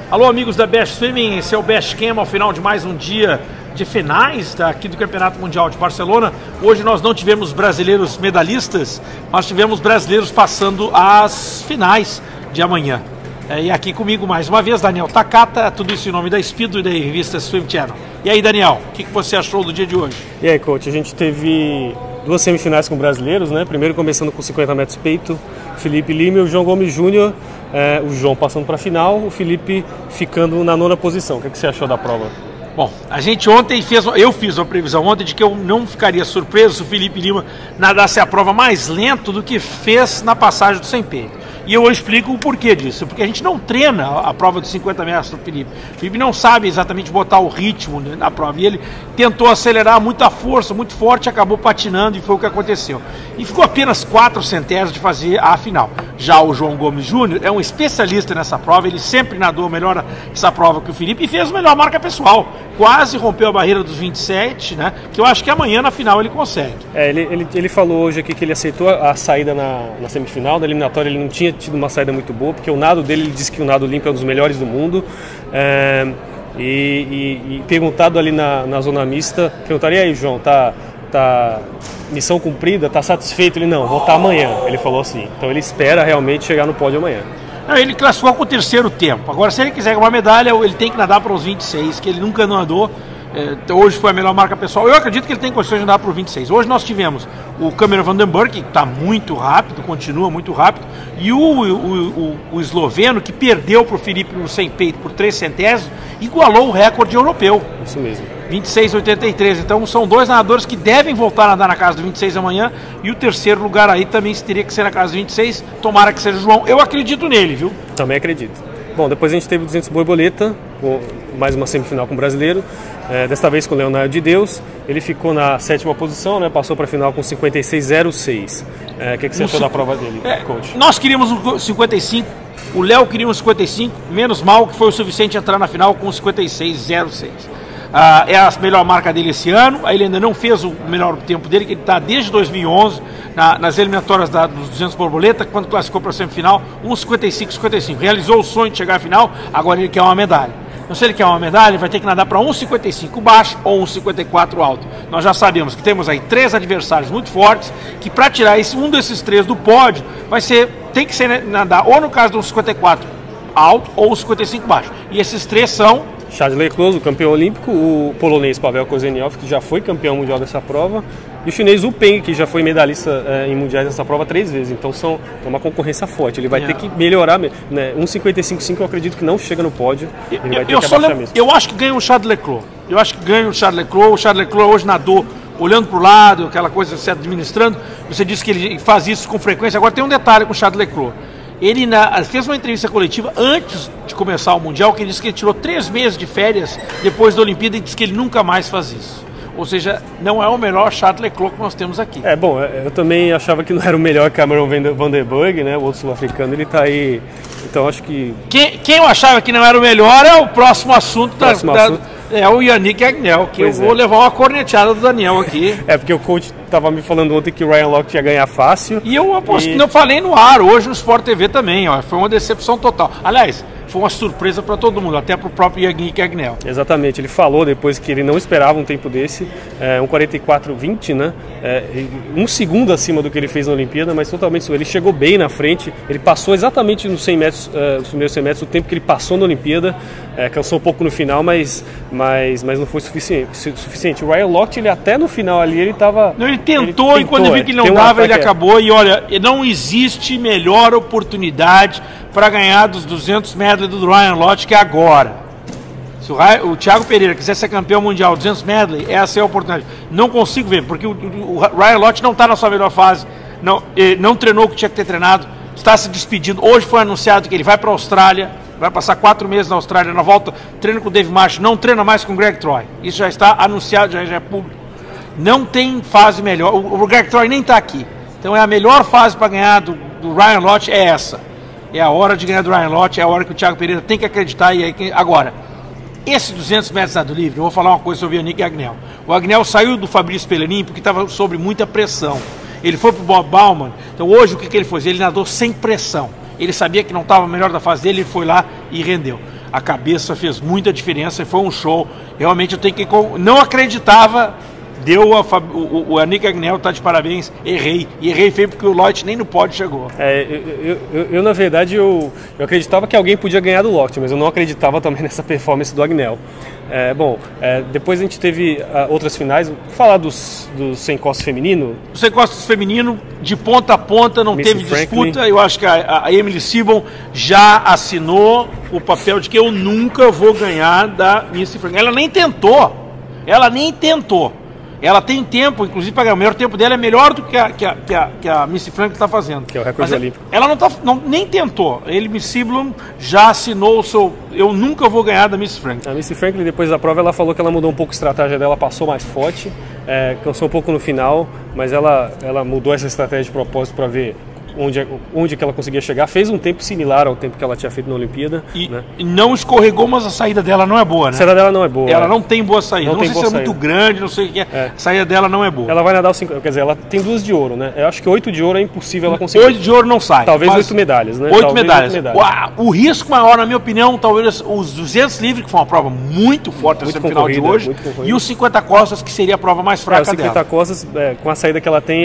Alô, amigos da Best Swimming, esse é o Best Cam ao final de mais um dia de finais aqui do Campeonato Mundial de Barcelona. Hoje nós não tivemos brasileiros medalhistas, mas tivemos brasileiros passando as finais de amanhã. E aqui comigo mais uma vez, Daniel Takata, tudo isso em nome da Speedo e da revista Swim Channel. E aí, Daniel, o que você achou do dia de hoje? E aí, coach, a gente teve duas semifinais com brasileiros, né? Primeiro começando com 50 metros peito, Felipe Lima e o João Gomes Júnior. O João passando para a final, o Felipe ficando na nona posição. O que você achou da prova? Bom, a gente ontem eu fiz uma previsão ontem de que eu não ficaria surpreso se o Felipe Lima nadasse a prova mais lento do que fez na passagem do 100 peito. E eu explico o porquê disso, porque a gente não treina a prova de 50 metros do Felipe. O Felipe não sabe exatamente botar o ritmo na prova, e ele tentou acelerar muita força, muito forte, acabou patinando e foi o que aconteceu. E ficou apenas 4 centésimos de fazer a final. Já o João Gomes Júnior é um especialista nessa prova, ele sempre nadou melhor essa prova que o Felipe e fez a melhor marca pessoal. Quase rompeu a barreira dos 27, né? Que eu acho que amanhã na final ele consegue. Ele falou hoje aqui que ele aceitou a saída na semifinal, na eliminatória ele não tinha tido uma saída muito boa, porque o nado dele, ele disse que o nado limpo é um dos melhores do mundo. E perguntado ali na zona mista, perguntaria aí, João, tá missão cumprida, tá satisfeito? Ele, não, vou estar amanhã, ele falou assim. Então ele espera realmente chegar no pódio amanhã. Ele classificou com o terceiro tempo. Agora, se ele quiser uma medalha, ele tem que nadar para os 26, que ele nunca nadou. Hoje foi a melhor marca pessoal. Eu acredito que ele tem condições de nadar para o 26. Hoje nós tivemos o Cameron Vandenberg, que está muito rápido, continua muito rápido, e o esloveno, que perdeu para o Felipe no 100 peito por 3 centésimos, igualou o recorde europeu. Isso mesmo. 26,83. Então são dois nadadores que devem voltar a nadar na casa do 26 amanhã, e o terceiro lugar aí também teria que ser na casa do 26. Tomara que seja o João. Eu acredito nele, viu? Também acredito. Bom, depois a gente teve o 200 borboleta, com mais uma semifinal com o brasileiro, desta vez com o Leonardo de Deus. Ele ficou na 7ª posição, né, passou para a final com 56,06. O que você achou da prova dele, coach? Nós queríamos um 55, o Léo queria um 55, menos mal que foi o suficiente entrar na final com 56,06. É a melhor marca dele esse ano. Ele ainda não fez o melhor tempo dele, que ele está desde 2011 nas eliminatórias dos 200 borboleta, quando classificou para a semifinal, 1,55. Realizou o sonho de chegar à final, agora ele quer uma medalha. Então, se ele quer uma medalha, ele vai ter que nadar para 1,55 baixo ou 1,54 alto. Nós já sabemos que temos aí 3 adversários muito fortes, que para tirar um desses 3 do pódio, tem que ser nadar ou no caso do 1,54 alto ou 1,55 baixo. E esses 3 são Charles Leclerc, o campeão olímpico, o polonês Pavel Korzeniowski, que já foi campeão mundial dessa prova, e o chinês Wu Peng, que já foi medalhista em mundiais dessa prova 3 vezes. Então é uma concorrência forte. Ele vai ter que melhorar, né? 1,55 eu acredito que não chega no pódio. Ele vai ter que abaixar mesmo. Eu acho que ganha o Charles Leclerc. O Charles Leclerc hoje nadou olhando para o lado, aquela coisa se administrando. Você disse que ele faz isso com frequência. Agora tem um detalhe com o Charles Leclerc. Ele fez uma entrevista coletiva antes de começar o Mundial, que ele disse que ele tirou 3 meses de férias depois da Olimpíada e disse que ele nunca mais faz isso. Ou seja, não é o melhor Charles Leclerc que nós temos aqui. Bom, eu também achava que não era o melhor Cameron Vandenberg, né? O outro sul-africano, ele está aí. Então acho que. Quem eu achava que não era o melhor é o próximo assunto é o Yannick Agnel, que eu vou levar uma corneteada do Daniel aqui. Porque o coach estava me falando ontem que o Ryan Lochte ia ganhar fácil. E eu falei no ar, hoje no Sport TV também, ó, foi uma decepção total. Aliás, foi uma surpresa para todo mundo, até para o próprio Yannick Agnel. Exatamente, ele falou depois que ele não esperava um tempo desse, 1,44,20, né? 1 segundo acima do que ele fez na Olimpíada, mas totalmente. Ele chegou bem na frente, ele passou exatamente nos 100 metros, os primeiros 100 metros, o tempo que ele passou na Olimpíada, cansou um pouco no final, mas não foi suficiente. O Ryan Lochte, ele até no final ali, ele estava. Ele tentou, e quando ele viu que ele não dava, ele acabou. E olha, não existe melhor oportunidade para ganhar dos 200 medley do Ryan Lochte que agora. Se o Thiago Pereira quiser ser campeão mundial 200 medley, essa é a oportunidade. Não consigo ver, porque o Ryan Lochte não está na sua melhor fase, não treinou o que tinha que ter treinado, está se despedindo. Hoje foi anunciado que ele vai para a Austrália, vai passar 4 meses na Austrália, na volta treina com o Dave Marsh, não treina mais com o Greg Troy. Isso já está anunciado, já é público. Não tem fase melhor, o Greg Troy nem está aqui. Então é a melhor fase para ganhar do Ryan Lochte, é essa. É a hora de ganhar do Ryan Lochte, é a hora que o Thiago Pereira tem que acreditar. Agora, esse 200 metros nado livre, eu vou falar uma coisa sobre o Yannick Agnel. O Agnel saiu do Fabrício Pellerin porque estava sob muita pressão. Ele foi para o Bob Bauman. Então hoje o que ele fez? Ele nadou sem pressão. Ele sabia que não estava melhor da fase dele, ele foi lá e rendeu. a cabeça fez muita diferença e foi um show. Realmente eu tenho que... Não acreditava, o Nick Agnello tá de parabéns, errei feio porque o Loic nem no pódio chegou. Eu na verdade, eu acreditava que alguém podia ganhar do Loic, mas eu não acreditava também nessa performance do Agnello. Depois a gente teve outras finais. Vou falar dos 100 costas feminino. O 100 costas feminino, de ponta a ponta, não teve disputa. Eu acho que a Emily Seebohm já assinou o papel de que eu nunca vou ganhar da Missy Franklin. Ela nem tentou. Ela tem tempo, inclusive, para ganhar. O melhor tempo dela é melhor do que a Missy Franklin está fazendo. Que é o recorde olímpico. Ela nem tentou. Missy Seebohm já assinou o seu... Eu nunca vou ganhar da Missy Franklin. A Missy Franklin, depois da prova, ela falou que ela mudou um pouco a estratégia dela, passou mais forte, cansou um pouco no final, mas ela mudou essa estratégia de propósito para ver onde que ela conseguia chegar. Fez um tempo similar ao tempo que ela tinha feito na Olimpíada. E não escorregou, mas a saída dela não é boa, né? A saída dela não é boa. Ela não tem boa saída. Não sei se é muito grande, não sei o que é. A saída dela não é boa. Ela vai nadar os 5... Quer dizer, ela tem 2 de ouro, né? Eu acho que 8 de ouro é impossível ela conseguir. 8 de ouro não sai. Talvez 8 medalhas, né? 8 medalhas. O risco maior, na minha opinião, talvez os 200 livres, que foi uma prova muito forte nessa final de hoje, e os 50 costas, que seria a prova mais fraca dela. Os 50 costas, com a saída que ela tem,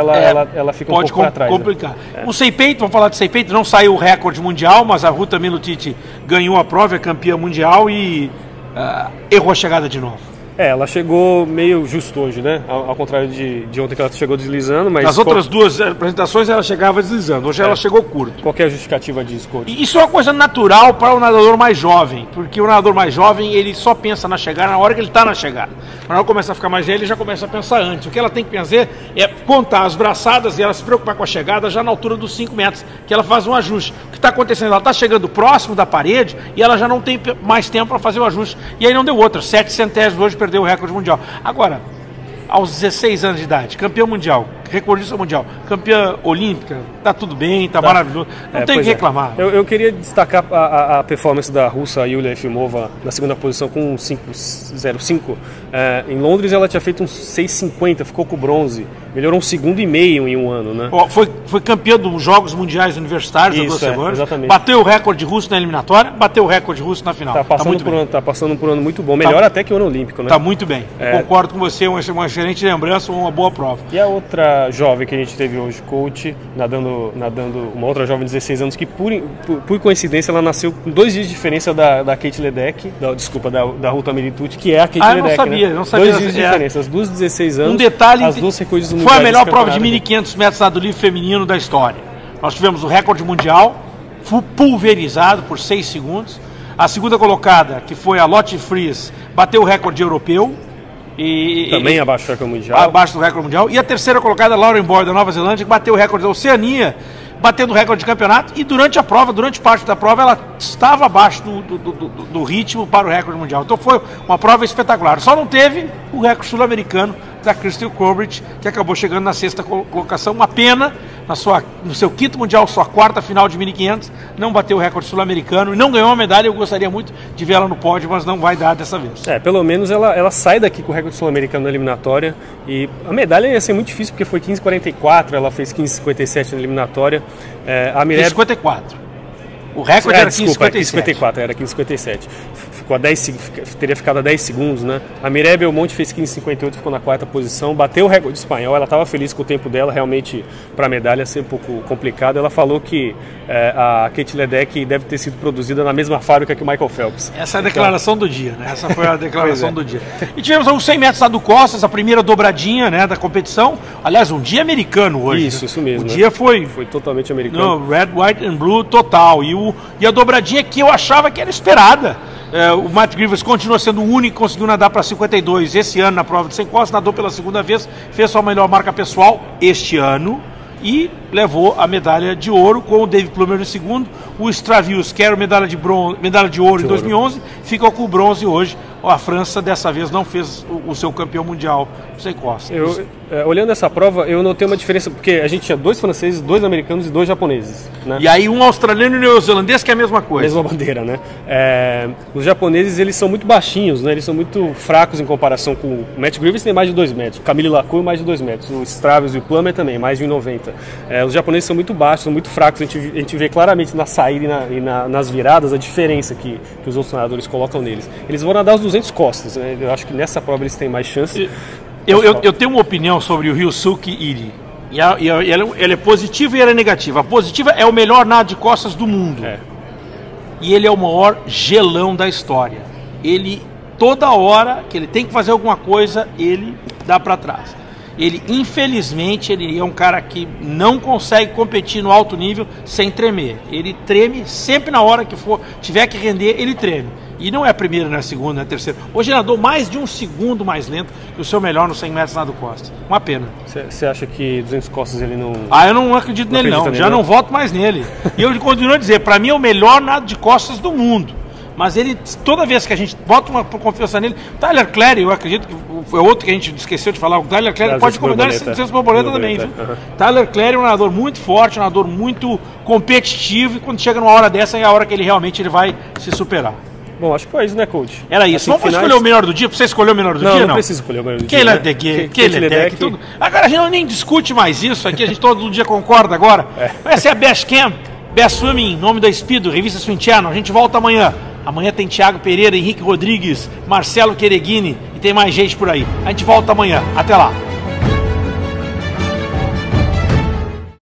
ela fica um pouco para trás. Pode complicar. O 100 peito, vamos falar de 100 peito, não saiu o recorde mundial, mas a Ruta Milutiti ganhou a prova, é campeã mundial e errou a chegada de novo. Ela chegou meio justo hoje, né? Ao contrário de ontem, que ela chegou deslizando, mas... Nas outras duas apresentações ela chegava deslizando, hoje ela chegou curto. Qual que é a justificativa disso, coach? Isso é uma coisa natural para o nadador mais jovem, porque o nadador mais jovem, ele só pensa na chegada na hora que ele está na chegada. Na hora que começa a ficar mais velho, ele já começa a pensar antes. O que ela tem que fazer é contar as braçadas e ela se preocupar com a chegada já na altura dos 5 metros, que ela faz um ajuste. O que está acontecendo? Ela está chegando próximo da parede e ela já não tem mais tempo para fazer o ajuste. E aí não deu outra. 7 centésimos hoje perdeu o recorde mundial. Agora, aos 16 anos de idade, campeão mundial, recordista mundial, campeã olímpica, tá tudo bem, tá maravilhoso, não tem o que reclamar. Eu queria destacar a performance da russa Yulia Efimova na segunda posição com um 5,05. Em Londres ela tinha feito um 6,50, ficou com bronze, melhorou 1,5 segundos em um ano, né? Foi campeã dos Jogos Mundiais Universitários há 2 semanas, exatamente. Bateu o recorde russo na eliminatória, bateu o recorde russo na final. Tá passando por um ano muito bom, melhor até que o ano olímpico, né? Tá muito bem, concordo com você, uma excelente lembrança, uma boa prova. E a outra jovem que a gente teve hoje, coach, nadando uma outra jovem de 16 anos, que por coincidência ela nasceu com 2 dias de diferença da Kate Ledeck, da Ruta Militucci, que é a Kate Ledeck, não sabia. 2 dias de diferença, as duas 16 anos, um detalhe, as duas recordistas mundiais. Foi a melhor prova de 1.500 metros nado livre feminino da história. Nós tivemos o recorde mundial, pulverizado por 6 segundos. A segunda colocada, que foi a Lotte Friis, bateu o recorde europeu. Também abaixo do recorde mundial. Abaixo do recorde mundial. E a terceira colocada, Lauren Boyd, da Nova Zelândia, que bateu o recorde da Oceania, batendo o recorde de campeonato. E durante parte da prova, ela estava abaixo do ritmo para o recorde mundial. Então foi uma prova espetacular. Só não teve o recorde sul-americano da Crystal Corbett, que acabou chegando na 6ª colocação. Uma pena, no seu 5º mundial, sua 4ª final de 1.500, não bateu o recorde sul-americano e não ganhou uma medalha. Eu gostaria muito de ver ela no pódio, mas não vai dar dessa vez. Pelo menos ela sai daqui com o recorde sul-americano na eliminatória, e a medalha ia ser muito difícil, porque foi 15,44, ela fez 15,57 na eliminatória. A Mireb... 15,54. O recorde era 15,57. Era 15,57. Teria ficado a 10 segundos, né? A Mireia Belmonte fez 15,58, ficou na 4ª posição, bateu o recorde espanhol. Ela estava feliz com o tempo dela, realmente para a medalha ia ser um pouco complicado. Ela falou que a Kate Ledeck deve ter sido produzida na mesma fábrica que o Michael Phelps. Essa é a declaração do dia, né? Essa foi a declaração do dia. E tivemos os 100 metros do Costas, a primeira dobradinha, né, da competição. Aliás, um dia americano hoje. Isso mesmo. O dia foi totalmente americano. No, red, white and blue total. E a dobradinha que eu achava que era esperada. O Matt Grivas continua sendo o único que conseguiu nadar para 52 esse ano na prova de 100 costas, nadou pela segunda vez, fez sua melhor marca pessoal este ano e levou a medalha de ouro com o Dave Plummer no segundo. O Stravius, que era medalha de ouro em 2011, ficou com o bronze hoje. a França dessa vez não fez o seu campeão mundial sem Costa. Olhando essa prova, eu notei uma diferença, porque a gente tinha 2 franceses, 2 americanos e 2 japoneses, né? E aí um australiano e um neozelandês, que é a mesma coisa. Mesma bandeira, né? Os japoneses, eles são muito baixinhos, né? Eles são muito fracos em comparação com o Matt Grievous, tem mais de 2 metros, o Camille Lacour mais de 2 metros, o Stravis e o Plummer também, mais de 1,90. Os japoneses são muito baixos, são muito fracos, a gente vê claramente na saída e nas viradas a diferença que os outros nadadores colocam neles. Eles vão nadar os 200 costas, né? Eu acho que nessa prova eles têm mais chance. Eu tenho uma opinião sobre o Ryosuke Iri. E ela é positiva e ela é negativa. A positiva é o melhor nado de costas do mundo. E ele é o maior gelão da história. Ele, toda hora que ele tem que fazer alguma coisa, ele dá para trás. Ele, infelizmente, ele é um cara que não consegue competir no alto nível sem tremer. Ele treme sempre na hora que tiver que render, ele treme. E não é a primeira, não é a segunda, não é a terceira. Hoje ele nadou mais de 1 segundo mais lento que o seu melhor nos 100 metros nado costas. Uma pena. Você acha que 200 costas ele não... Eu não acredito nele não. Já não voto mais nele. E eu continuo a dizer, para mim é o melhor nado de costas do mundo. Mas ele, toda vez que a gente bota uma confiança nele, Tyler Clary, eu acredito que foi outro que a gente esqueceu de falar, o Tyler Clary pode comandar esse 200 borboleta também, viu? Tyler Clary é um nadador muito forte, um nadador muito competitivo, e quando chega numa hora dessa é a hora que ele realmente vai se superar. Bom, acho que foi isso, né, coach? Era isso. Vamos escolher o melhor do dia? Você escolheu o melhor do dia? Não precisa escolher o melhor do dia. Keledec, tudo. Agora a gente nem discute mais isso aqui, a gente todo dia concorda agora. Essa é a Best Camp, Best Swimming, nome da Speedo, revista Swim Channel. A gente volta amanhã. Amanhã tem Thiago Pereira, Henrique Rodrigues, Marcelo Quereghini e tem mais gente por aí. A gente volta amanhã. Até lá.